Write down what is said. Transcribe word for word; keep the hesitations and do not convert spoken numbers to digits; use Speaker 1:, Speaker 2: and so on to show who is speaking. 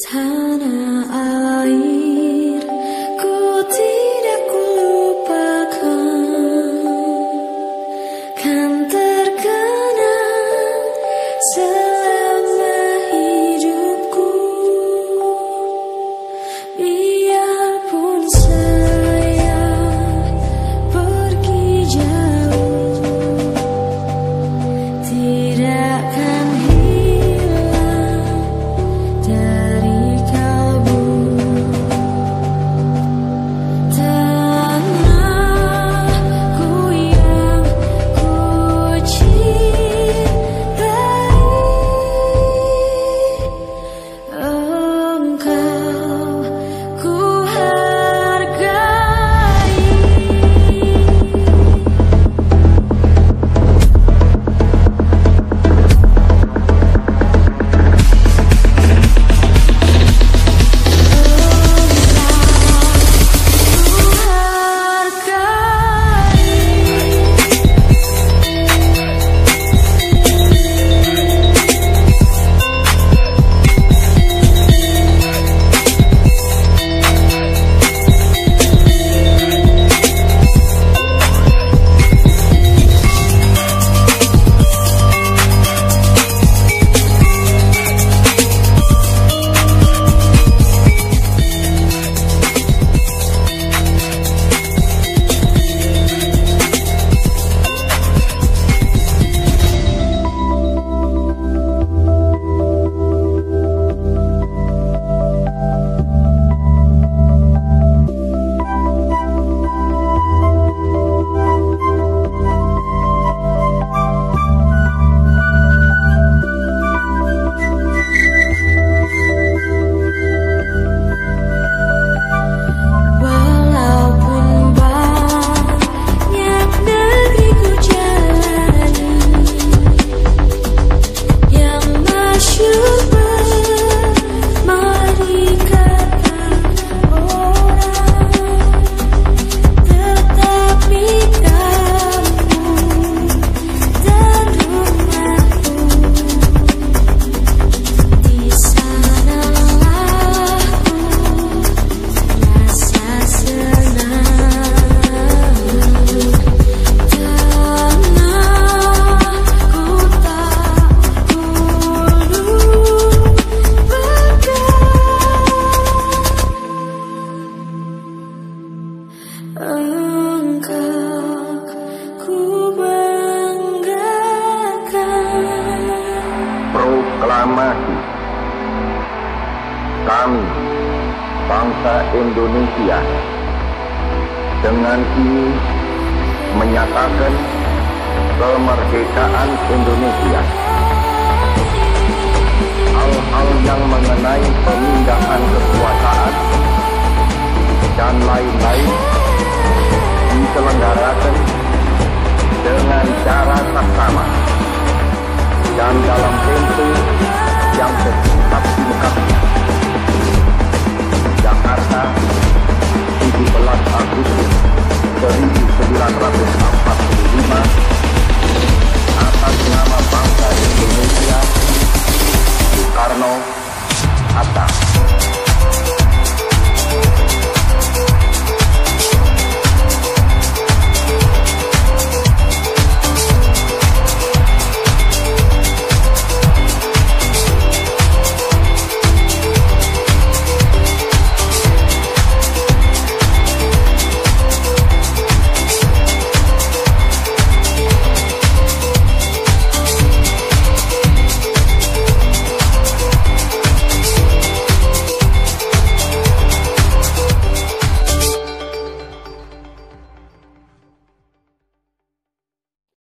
Speaker 1: Tanah air, ku tidak kulupakan, kan terkenang selama hidupku. Biarpun saya pergi jauh, tidak akan hilang dari kalbu. Tanahku yang ku cintai, engkau ku hargai. Walaupun banyak negeri ku jalani, yang masyhur bermari kata orang, tetapi kamu dan rumahku, di sanalah ku rasa senang. Tanahku tak ku lupakan, engkau ku banggakan.
Speaker 2: Proklamasi kami, bangsa Indonesia, dengan ini menyatakan kemerdekaan Indonesia. Hal-hal yang mengenai pemindahan kekuasaan dan lain-lain diselenggarakan dengan cara saksama dan dalam tempo yang tetap dimekapnya. Jakarta, tujuh belas Agustus seribu sembilan ratus empat puluh lima, atas nama bangsa Indonesia, Soekarno, Hatta.